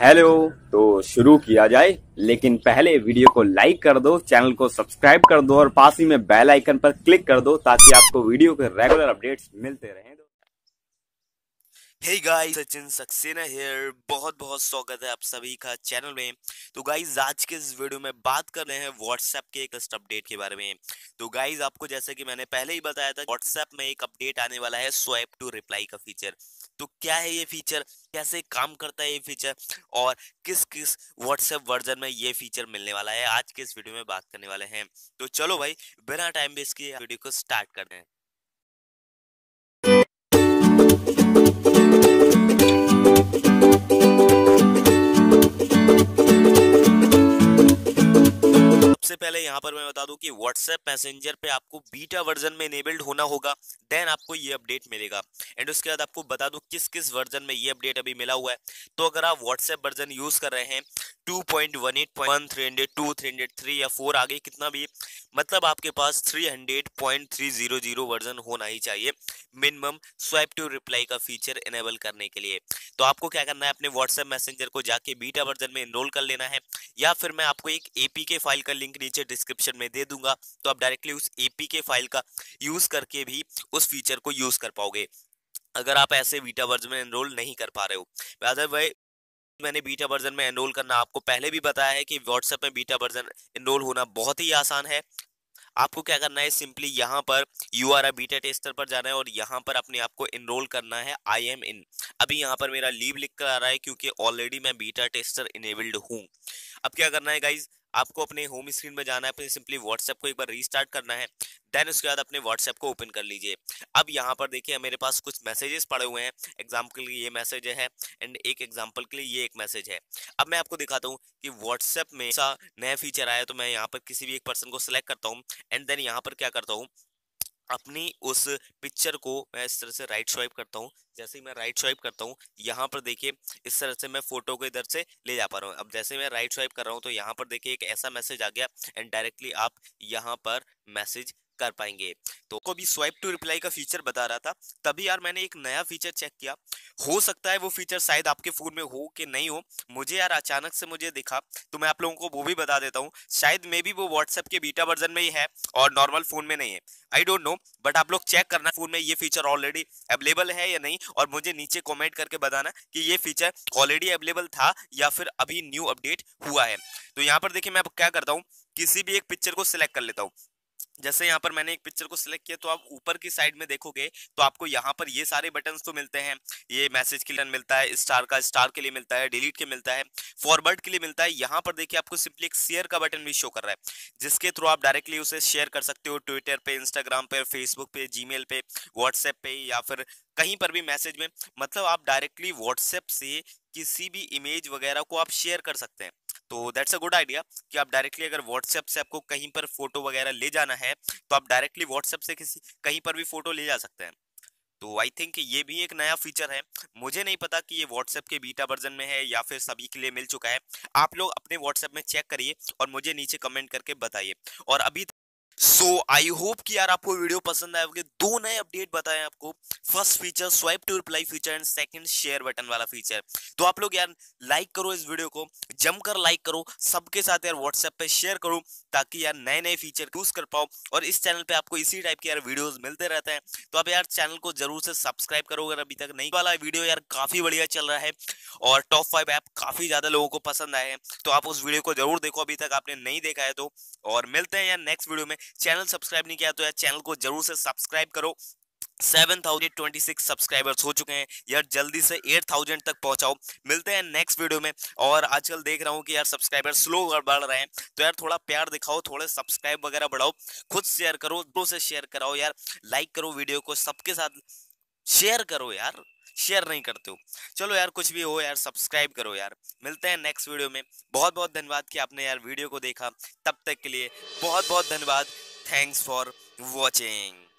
Hello. तो शुरू किया जाए, लेकिन पहले वीडियो को लाइक कर दो, चैनल को सब्सक्राइब कर दो और पास ही में बेल आइकन पर क्लिक कर दो ताकि आपको वीडियो के रेगुलर अपडेट्स मिलते रहें। Hey guys, Sachin Saxena here. बहुत बहुत स्वागत है आप सभी का चैनल में। तो गाइस, आज के इस वीडियो में बात कर रहे हैं व्हाट्सएप के एक लेटेस्ट अपडेट के बारे में। तो गाइस, आपको जैसे कि मैंने पहले ही बताया था, व्हाट्सएप में एक अपडेट आने वाला है स्वाइप टू रिप्लाई का फीचर। तो क्या है ये फीचर, कैसे काम करता है ये फीचर और किस किस व्हाट्सएप वर्जन में ये फीचर मिलने वाला है, आज के इस वीडियो में बात करने वाले हैं। तो चलो भाई, बिना टाइम वेस्ट किए वीडियो को स्टार्ट करते हैं। सबसे पहले यहाँ पर मैं बता दूं कि व्हाट्सएप मैसेंजर पे आपको बीटा वर्जन में इनेबल्ड होना होगा, देन आपको ये अपडेट मिलेगा। एंड उसके बाद आपको बता दूं किस किस वर्जन में ये अपडेट अभी मिला हुआ है। तो अगर आप व्हाट्सएप वर्जन यूज कर रहे हैं 2.18.1, 302, 303 या 4 आगे कितना भी, मतलब आपके पास 300.300 वर्जन होना ही चाहिए मिनिमम स्वाइप टू रिप्लाई का फीचर इनेबल करने के लिए। तो आपको क्या करना है, अपने व्हाट्सएप मैसेंजर को जाके बीटा वर्जन में एनरोल कर लेना है, या फिर मैं आपको एक एपीके फाइल का लिंक नीचे डिस्क्रिप्शन में दे दूंगा, तो आप डायरेक्टली उस एपीके फाइल का यूज करके भी उस फीचर को यूज कर पाओगे अगर आप ऐसे बीटा वर्जन में एनरोल नहीं कर पा रहे हो। अदरवाइज मैंने बीटा वर्जन में एनरोल करना आपको पहले भी बताया है कि व्हाट्सएप में बीटा वर्जन एनरोल होना बहुत ही आसान है। आपको क्या करना है, सिंपली यहाँ पर you are a beta tester पर जाना है और यहाँ पर अपने आप को एनरोल करना है आई एम इन। अभी यहाँ पर मेरा लीव लिख कर आ रहा है क्योंकि ऑलरेडी मैं बीटा टेस्टर इनेबल्ड हूँ। अब क्या करना है गाइज, आपको अपने होम स्क्रीन में जाना है, अपने सिंपली व्हाट्सएप को एक बार रीस्टार्ट करना है, देन उसके बाद अपने व्हाट्सएप को ओपन कर लीजिए। अब यहाँ पर देखिए मेरे पास कुछ मैसेजेस पड़े हुए हैं। एग्जाम्पल के लिए ये मैसेज है एंड एक एग्जाम्पल के लिए ये एक मैसेज है। अब मैं आपको दिखाता हूँ कि व्हाट्सएप में ऐसा नया फीचर आया, तो मैं यहाँ पर किसी भी एक पर्सन को सिलेक्ट करता हूँ एंड देन यहाँ पर क्या करता हूँ, अपनी उस पिक्चर को मैं इस तरह से राइट स्वाइप करता हूँ। जैसे ही मैं राइट स्वाइप करता हूँ, यहाँ पर देखिए इस तरह से मैं फोटो को इधर से ले जा पा रहा हूँ। अब जैसे मैं राइट स्वाइप कर रहा हूँ तो यहाँ पर देखिए एक ऐसा मैसेज आ गया एंड डायरेक्टली आप यहाँ पर मैसेज कर पाएंगे। तो को भी स्वाइप टू रिप्लाई का फीचर बता रहा था, तभी यार मैंने एक नया फीचर चेक किया। हो सकता है वो फीचर शायद आपके फोन में हो कि नहीं हो, मुझे यार अचानक से मुझे दिखा, तो मैं आप लोगों को वो भी बता देता हूँ। शायद मे बी वो व्हाट्सएप के बीटा वर्जन में ही है और नॉर्मल फोन में नहीं है, आई डोंट नो, बट आप लोग चेक करना फोन में ये फीचर ऑलरेडी अवेलेबल है या नहीं, और मुझे नीचे कमेंट करके बताना कि ये फीचर ऑलरेडी अवेलेबल था या फिर अभी न्यू अपडेट हुआ है। तो यहाँ पर देखिए मैं अब क्या करता हूँ, किसी भी एक पिक्चर को सिलेक्ट कर लेता हूँ। जैसे यहाँ पर मैंने एक पिक्चर को सिलेक्ट किया, तो आप ऊपर की साइड में देखोगे तो आपको यहाँ पर ये सारे बटन्स तो मिलते हैं। ये मैसेज के लिए मिलता है, स्टार का स्टार के लिए मिलता है, डिलीट के मिलता है, फॉरवर्ड के लिए मिलता है। यहाँ पर देखिए आपको सिंपली एक शेयर का बटन भी शो कर रहा है, जिसके थ्रू आप डायरेक्टली उसे शेयर कर सकते हो ट्विटर पे, इंस्टाग्राम पे, फेसबुक पे, जीमेल पे, व्हाट्सएप पे या फिर कहीं पर भी मैसेज में। मतलब आप डायरेक्टली व्हाट्सएप से किसी भी इमेज वगैरह को आप शेयर कर सकते हैं। तो दैट्स अ गुड आइडिया कि आप डायरेक्टली अगर व्हाट्सएप से आपको कहीं पर फोटो वगैरह ले जाना है, तो आप डायरेक्टली व्हाट्सएप से किसी कहीं पर भी फोटो ले जा सकते हैं। तो आई थिंक ये भी एक नया फीचर है। मुझे नहीं पता कि ये व्हाट्सएप के बीटा वर्जन में है या फिर सभी के लिए मिल चुका है। आप लोग अपने व्हाट्सएप में चेक करिए और मुझे नीचे कमेंट करके बताइए। और अभी सो आई होप कि यार आपको वीडियो पसंद आए होंगे। दो नए अपडेट बताए आपको, first feature swipe to reply feature and second share button वाला फीचर। तो आप लोग यार लाइक करो, इस वीडियो को जमकर लाइक करो, सबके साथ यार व्हाट्सएप पे शेयर करो ताकि यार नए नए फीचर यूज कर पाओ। और इस चैनल पे आपको इसी टाइप के यार वीडियोस मिलते रहते हैं, तो आप यार चैनल को जरूर से सब्सक्राइब करो अगर अभी तक नहीं। वाला वीडियो यार काफी बढ़िया चल रहा है और टॉप 5 ऐप काफी ज्यादा लोगों को पसंद आए हैं, तो आप उस वीडियो को जरूर देखो अभी तक आपने नहीं देखा है तो। और मिलते हैं यार नेक्स्ट वीडियो में। चैनल सब्सक्राइब नहीं किया तो यार चैनल को जरूर से सब्सक्राइब करो। 7026 सब्सक्राइबर्स हो चुके हैं यार, जल्दी से 8000 तक पहुंचाओ। मिलते हैं नेक्स्ट वीडियो में। और आजकल देख रहा हूं कि यार सब्सक्राइबर स्लो बढ़ रहे हैं, तो यार थोड़ा प्यार दिखाओ, थोड़े सब्सक्राइब वगैरह बढ़ाओ, खुद शेयर करो, दो से शेयर कराओ यार, लाइक करो वीडियो को, सबके साथ शेयर करो यार, शेयर नहीं करते हो। चलो यार कुछ भी हो यार, सब्सक्राइब करो यार। मिलते हैं नेक्स्ट वीडियो में। बहुत बहुत धन्यवाद कि आपने यार वीडियो को देखा, तब तक के लिए बहुत बहुत धन्यवाद। Thanks for watching.